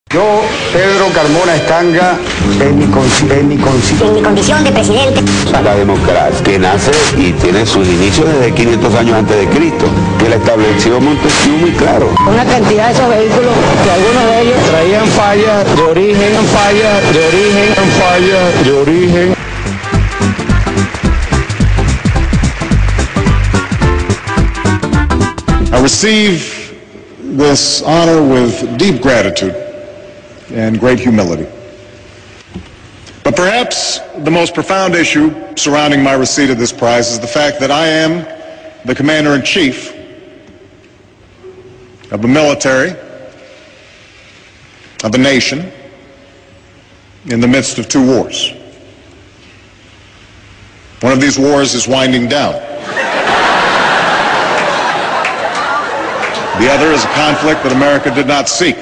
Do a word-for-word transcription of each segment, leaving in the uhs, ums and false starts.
Yo, Pedro Carmona Estanga, en mi, en mi, en mi condición de presidente. La democracia, que nace y tiene sus inicios desde quinientos años antes de Cristo, que la estableció Montesquieu muy claro. Una cantidad de esos vehículos, que algunos de ellos traían fallas de origen, fallas de origen, fallas de origen. I receive this honor with deep gratitude and great humility. But perhaps the most profound issue surrounding my receipt of this prize is the fact that I am the Commander-in-Chief of the military, of a nation, in the midst of two wars. One of these wars is winding down. The other is a conflict that America did not seek.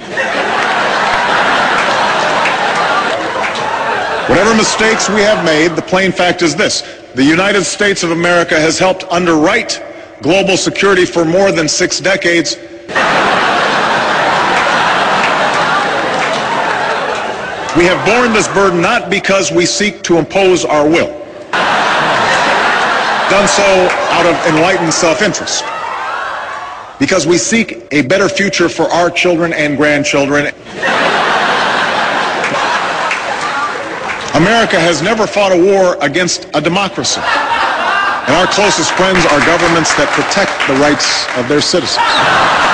Whatever mistakes we have made, the plain fact is this: the United States of America has helped underwrite global security for more than six decades. We have borne this burden not because we seek to impose our will, done so out of enlightened self-interest, because we seek a better future for our children and grandchildren. America has never fought a war against a democracy, and our closest friends are governments that protect the rights of their citizens.